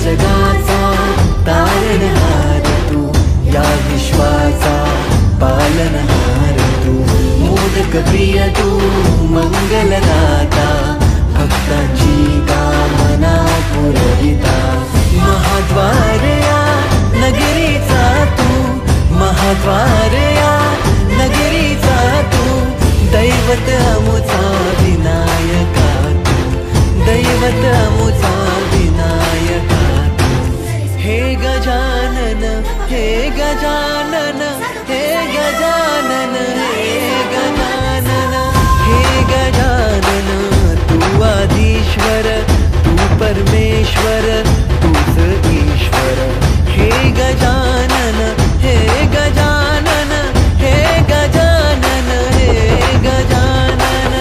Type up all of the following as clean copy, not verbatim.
जगाचा तारणहार तू, या विश्वाचा पालनहार तू, मोदक प्रिय तू, मंगलदाता, भक्तांची कामना पुरविता, महाद्वार या नगरीचा तू, महाद्वार या नगरीचा तू, दैवत अमुचा विनायका तू, दैवत अमुचा विनायका तू, हे गजानन, हे गजानन, हे गजानन, हे गजानन, हे गजानन, तू आदिश्वर, तू परमेश्वर, तूच ईश्वर, हे गजानन, हे गजानन, हे गजानन, हे गजानन.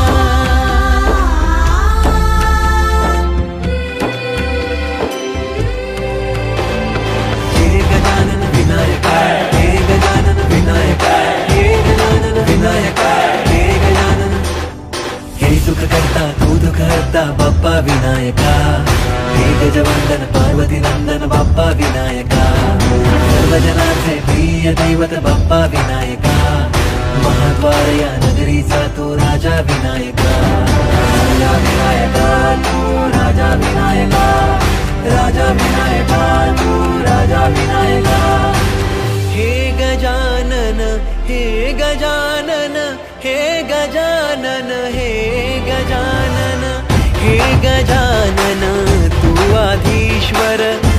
हे गजानन विनायका, हे गजानन विनायका, हे गजानन विनायका, हे गजानन. हे सुख करता तू दुःख हरता बाप्पा विनायका, हे गजवंदन पार्वती नंदन बाप्पा विनायका, सर्वजनांचे प्रिय दैवत बाप्पा विनायका, महाद्वार या नगरीचा तू राजा विनायका, राजा विनायका तू राजा विनायका, राजा विनायका तू राजा विनायका. हे गजानन, हे गजानन, हे गजानन, हे गजानन, हे गजानन, तू आधीश्वर,